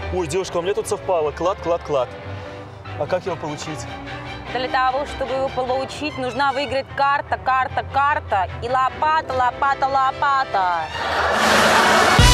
Ой, девушка, у меня тут совпало. Клад, клад, клад. А как его получить? Для того, чтобы его получить, нужно выиграть карта, карта, карта и лопата, лопата, лопата.